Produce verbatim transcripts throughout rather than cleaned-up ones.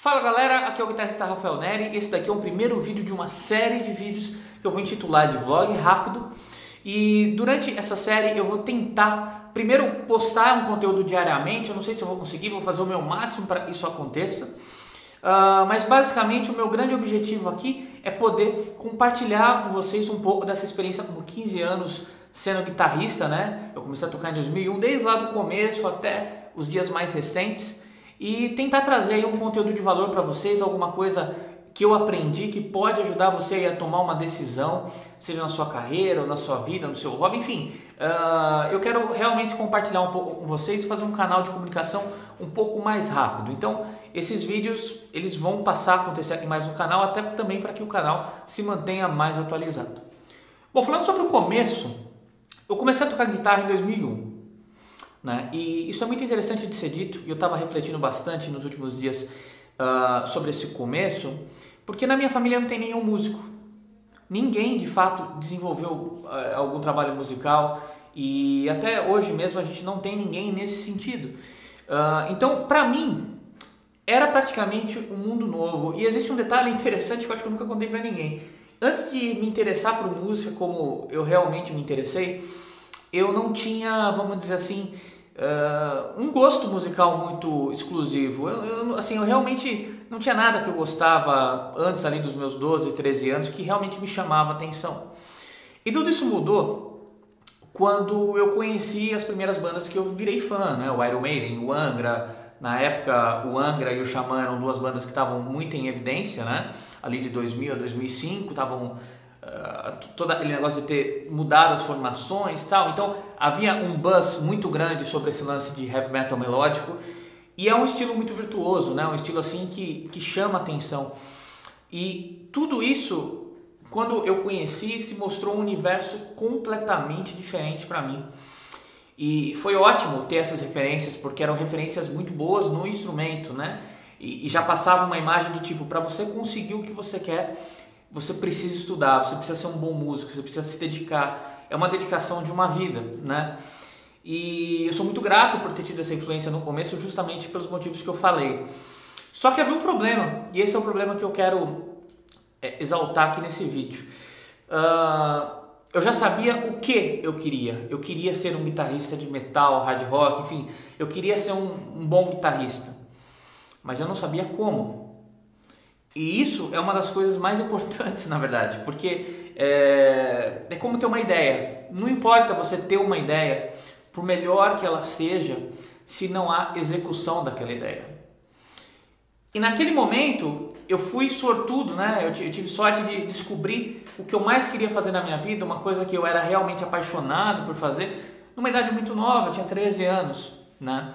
Fala galera, aqui é o guitarrista Rafael Neri. Esse daqui é o primeiro vídeo de uma série de vídeos que eu vou intitular de vlog rápido. E durante essa série eu vou tentar primeiro postar um conteúdo diariamente. Eu não sei se eu vou conseguir, vou fazer o meu máximo para isso aconteça. Uh, mas basicamente o meu grande objetivo aqui é poder compartilhar com vocês um pouco dessa experiência como quinze anos sendo guitarrista, né? Eu comecei a tocar em dois mil e um, desde lá do começo até os dias mais recentes. E tentar trazer aí um conteúdo de valor para vocês, alguma coisa que eu aprendi que pode ajudar você a tomar uma decisão, seja na sua carreira ou na sua vida, no seu hobby, enfim. Uh, eu quero realmente compartilhar um pouco com vocês e fazer um canal de comunicação um pouco mais rápido. Então, esses vídeos eles vão passar a acontecer aqui mais no canal, até também para que o canal se mantenha mais atualizado. Bom, falando sobre o começo, eu comecei a tocar guitarra em dois mil e um. Né? E isso é muito interessante de ser dito, e eu estava refletindo bastante nos últimos dias uh, sobre esse começo, porque na minha família não tem nenhum músico. Ninguém de fato desenvolveu uh, algum trabalho musical, e até hoje mesmo a gente não tem ninguém nesse sentido. Uh, então, para mim, era praticamente um mundo novo. E existe um detalhe interessante que eu acho que eu nunca contei para ninguém. Antes de me interessar por música como eu realmente me interessei, eu não tinha, vamos dizer assim, uh, um gosto musical muito exclusivo. Eu, eu, assim, eu realmente não tinha nada que eu gostava antes ali dos meus doze, treze anos que realmente me chamava a atenção. E tudo isso mudou quando eu conheci as primeiras bandas que eu virei fã, né? O Iron Maiden, o Angra. Na época, o Angra e o Xamã eram duas bandas que estavam muito em evidência, né? Ali de dois mil a dois mil e cinco, estavam... Uh, todo aquele negócio de ter mudado as formações e tal, então havia um buzz muito grande sobre esse lance de heavy metal melódico, e é um estilo muito virtuoso, né? Um estilo assim que, que chama atenção, e tudo isso, quando eu conheci, se mostrou um universo completamente diferente para mim, e foi ótimo ter essas referências, porque eram referências muito boas no instrumento, né? E, e já passava uma imagem de tipo, para você conseguir o que você quer, você precisa estudar, você precisa ser um bom músico, você precisa se dedicar. É uma dedicação de uma vida, né? E eu sou muito grato por ter tido essa influência no começo, justamente pelos motivos que eu falei. Só que havia um problema, e esse é o problema que eu quero é, exaltar aqui nesse vídeo. Uh, eu já sabia o que eu queria. Eu queria ser um guitarrista de metal, hard rock, enfim. Eu queria ser um, um bom guitarrista. Mas eu não sabia como. E isso é uma das coisas mais importantes, na verdade, porque é, é como ter uma ideia. Não importa você ter uma ideia, por melhor que ela seja, se não há execução daquela ideia. E naquele momento, eu fui sortudo, né? Eu tive sorte de descobrir o que eu mais queria fazer na minha vida, uma coisa que eu era realmente apaixonado por fazer, numa idade muito nova, eu tinha treze anos, né?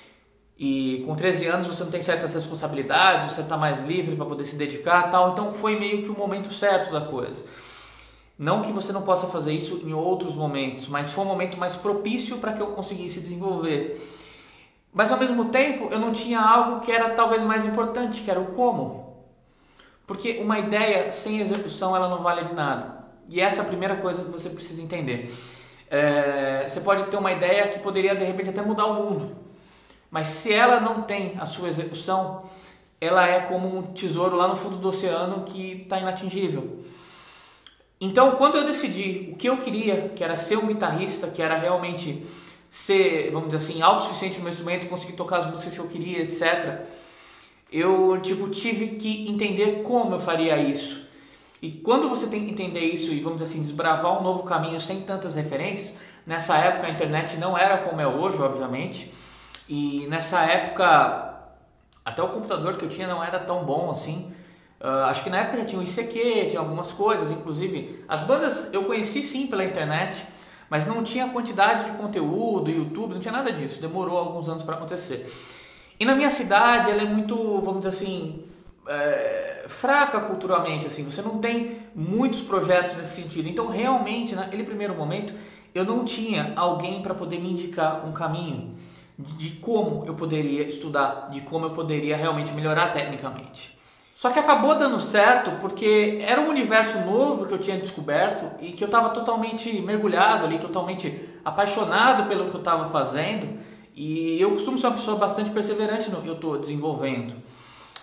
E com treze anos você não tem certas responsabilidades, você está mais livre para poder se dedicar e tal. Então foi meio que o momento certo da coisa. Não que você não possa fazer isso em outros momentos, mas foi um momento mais propício para que eu conseguisse desenvolver. Mas ao mesmo tempo eu não tinha algo que era talvez mais importante, que era o como. Porque uma ideia sem execução ela não vale de nada. E essa é a primeira coisa que você precisa entender. É, você pode ter uma ideia que poderia de repente até mudar o mundo. Mas se ela não tem a sua execução, ela é como um tesouro lá no fundo do oceano que está inatingível. Então, quando eu decidi o que eu queria, que era ser um guitarrista, que era realmente ser, vamos dizer assim, autossuficiente no meu instrumento, conseguir tocar as músicas que eu queria, etcétera, eu tipo, tive que entender como eu faria isso. E quando você tem que entender isso e, vamos dizer assim, desbravar um novo caminho sem tantas referências, nessa época a internet não era como é hoje, obviamente. E nessa época, até o computador que eu tinha não era tão bom assim. Uh, acho que na época já tinha o I C Q, tinha algumas coisas, inclusive. As bandas eu conheci sim pela internet, mas não tinha quantidade de conteúdo, YouTube, não tinha nada disso. Demorou alguns anos para acontecer. E na minha cidade ela é muito, vamos dizer assim, é, fraca culturalmente. Assim. Você não tem muitos projetos nesse sentido. Então realmente, naquele primeiro momento, eu não tinha alguém para poder me indicar um caminho de como eu poderia estudar, de como eu poderia realmente melhorar tecnicamente. Só que acabou dando certo porque era um universo novo que eu tinha descoberto e que eu estava totalmente mergulhado ali, totalmente apaixonado pelo que eu estava fazendo, e eu costumo ser uma pessoa bastante perseverante no que eu estou desenvolvendo.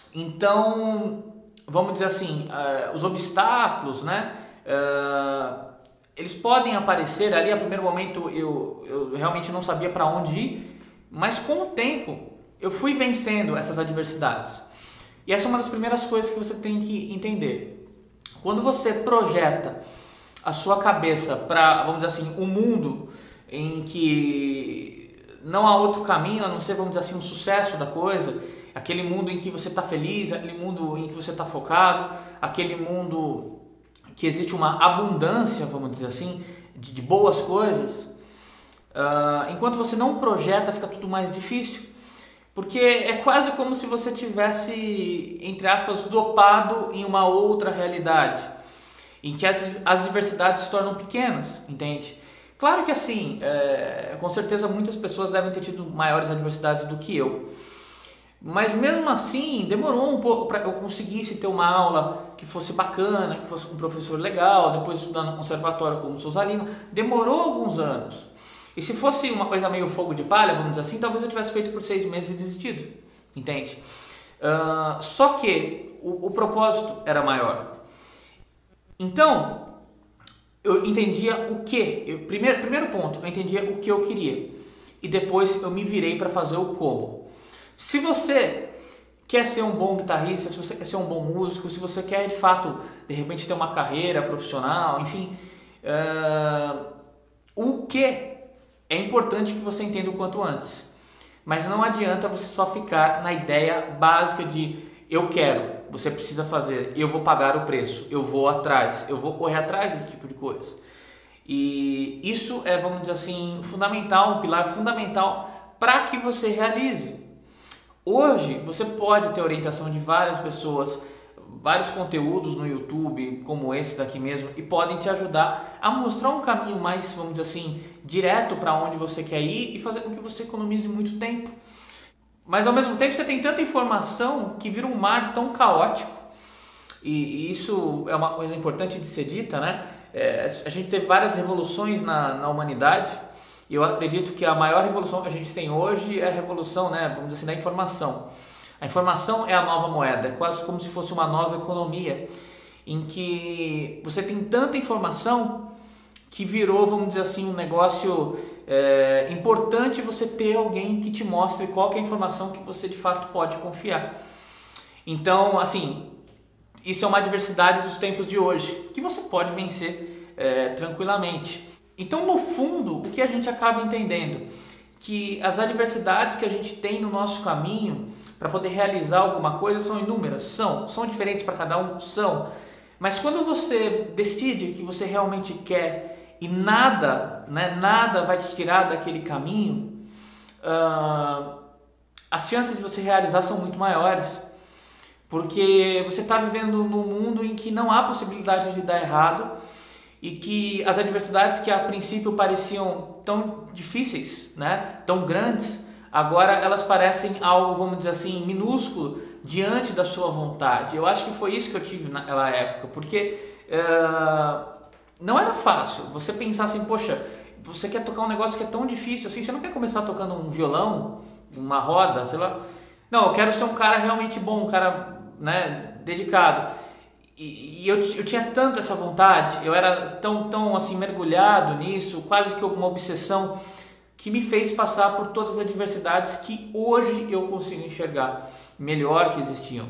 Então, vamos dizer assim, uh, os obstáculos, né? Uh, eles podem aparecer ali. A primeiro momento eu, eu realmente não sabia para onde ir, mas com o tempo eu fui vencendo essas adversidades. E essa é uma das primeiras coisas que você tem que entender. Quando você projeta a sua cabeça para, vamos dizer assim, um mundo em que não há outro caminho a não ser, vamos dizer assim, um sucesso da coisa, aquele mundo em que você está feliz, aquele mundo em que você está focado, aquele mundo que existe uma abundância, vamos dizer assim, de, de boas coisas, uh, enquanto você não projeta, fica tudo mais difícil, porque é quase como se você tivesse, entre aspas, dopado em uma outra realidade, em que as, as diversidades se tornam pequenas, entende? Claro que assim, é, com certeza muitas pessoas devem ter tido maiores adversidades do que eu, mas mesmo assim demorou um pouco para eu conseguisse ter uma aula que fosse bacana, que fosse com um professor legal, depois estudando no conservatório como Souza Lima, demorou alguns anos. E se fosse uma coisa meio fogo de palha, vamos dizer assim, talvez eu tivesse feito por seis meses e desistido, entende? Uh, só que o, o propósito era maior. Então, eu entendia o que, eu, primeiro, primeiro ponto, eu entendia o que eu queria. E depois eu me virei para fazer o como. Se você quer ser um bom guitarrista, se você quer ser um bom músico, se você quer de fato, de repente, ter uma carreira profissional, enfim, uh, o que é importante que você entenda o quanto antes. Mas não adianta você só ficar na ideia básica de eu quero, você precisa fazer, eu vou pagar o preço, eu vou atrás, eu vou correr atrás desse tipo de coisa. E isso é, vamos dizer assim, fundamental, um pilar fundamental para que você realize. Hoje você pode ter orientação de várias pessoas, vários conteúdos no YouTube, como esse daqui mesmo, e podem te ajudar a mostrar um caminho mais, vamos dizer assim, direto para onde você quer ir e fazer com que você economize muito tempo. Mas ao mesmo tempo você tem tanta informação que vira um mar tão caótico, e, e isso é uma coisa importante de ser dita, né? É, a gente teve várias revoluções na, na humanidade, e eu acredito que a maior revolução que a gente tem hoje é a revolução, né, vamos dizer assim, da informação. A informação é a nova moeda, é quase como se fosse uma nova economia, em que você tem tanta informação que virou, vamos dizer assim, um negócio é, importante você ter alguém que te mostre qual que é a informação que você de fato pode confiar. Então, assim, isso é uma adversidade dos tempos de hoje, que você pode vencer é, tranquilamente. Então, no fundo, o que a gente acaba entendendo? Que as adversidades que a gente tem no nosso caminho para poder realizar alguma coisa são inúmeras, são, são diferentes para cada um, são. Mas quando você decide que você realmente quer e nada, né, nada vai te tirar daquele caminho, uh, as chances de você realizar são muito maiores. Porque você está vivendo num mundo em que não há possibilidade de dar errado e que as adversidades que a princípio pareciam tão difíceis, né, tão grandes, agora elas parecem algo, vamos dizer assim, minúsculo diante da sua vontade. Eu acho que foi isso que eu tive naquela época, porque uh, não era fácil você pensar assim, poxa, você quer tocar um negócio que é tão difícil assim, você não quer começar tocando um violão, uma roda, sei lá. Não, eu quero ser um cara realmente bom, um cara, né, dedicado. E, e eu, eu tinha tanto essa vontade, eu era tão, tão assim mergulhado nisso, quase que uma obsessão, que me fez passar por todas as adversidades que hoje eu consigo enxergar melhor que existiam.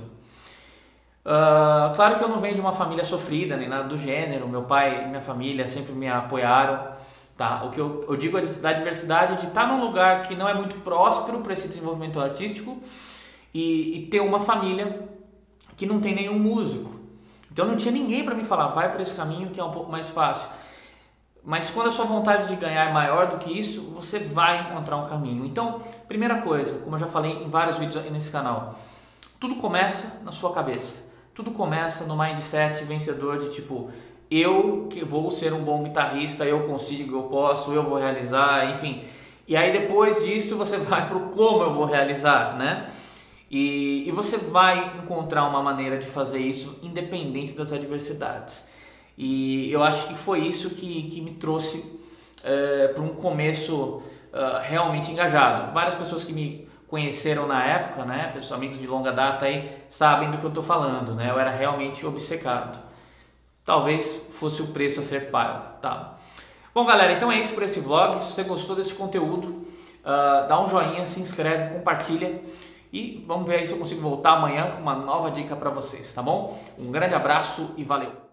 Uh, claro que eu não venho de uma família sofrida, nem nada do gênero, meu pai e minha família sempre me apoiaram. Tá? O que eu, eu digo é da adversidade de estar num lugar que não é muito próspero para esse desenvolvimento artístico e, e ter uma família que não tem nenhum músico. Então não tinha ninguém para me falar, vai por esse caminho que é um pouco mais fácil. Mas quando a sua vontade de ganhar é maior do que isso, você vai encontrar um caminho. Então, primeira coisa, como eu já falei em vários vídeos aí nesse canal, tudo começa na sua cabeça. Tudo começa no mindset vencedor de tipo, eu que vou ser um bom guitarrista, eu consigo, eu posso, eu vou realizar, enfim. E aí depois disso você vai para o como eu vou realizar, né? E, e você vai encontrar uma maneira de fazer isso independente das adversidades. E eu acho que foi isso que, que me trouxe é, para um começo uh, realmente engajado. Várias pessoas que me conheceram na época, né, pessoas, amigos de longa data aí, sabem do que eu estou falando, né, eu era realmente obcecado. Talvez fosse o preço a ser pago, tá? Bom, galera, então é isso por esse vlog. Se você gostou desse conteúdo, uh, dá um joinha, se inscreve, compartilha e vamos ver aí se eu consigo voltar amanhã com uma nova dica para vocês, tá bom? Um grande abraço e valeu!